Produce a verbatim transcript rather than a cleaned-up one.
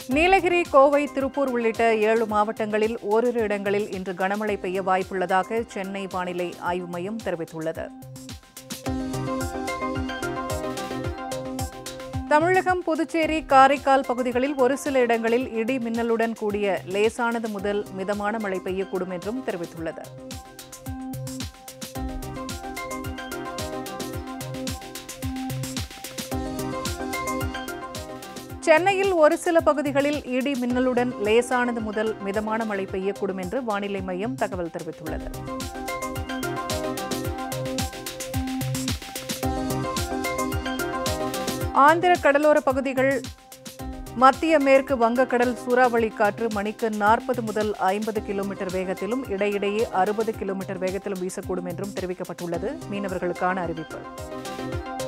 நீலகிரி, கோவை, திருப்பூர் உள்ளிட்ட ஏழு மாவட்டங்களில் ஓரிரு இடங்களில் இன்று கனமழை பெய்ய வாய்ப்புள்ளதாக சென்னை வானிலை ஆய்வு மையம் தெரிவித்துள்ளது. தமிழகம், புதுச்சேரி, காரைக்கால் பகுதிகளில் ஒரு சில இடங்களில் இடி மின்னலுடன் கூடிய லேசானது முதல் மிதமான மழை பெய்யக்கூடும் என்றும் தெரிவித்துள்ளது. சென்னையில் ஒரு சில பகுதிகளில் இடி மின்னலுடன் லேசானது முதல் மிதமான மழை பெய்யக்கூடும் என்று வானிலை மையம் தகவல் தெரிவித்துள்ளது. ஆந்திர கடலோர பகுதிகள், மத்திய மேற்கு வங்கக்கடல் சூறாவளி காற்று மணிக்கு நாற்பது முதல் ஐம்பது கிலோமீட்டர் வேகத்திலும் இடையிடையே அறுபது கிலோமீட்டர் வேகத்திலும் வீசக்கூடும் என்றும் தெரிவிக்கப்பட்டுள்ளது. மீனவர்களுக்கான அறிவிப்பு.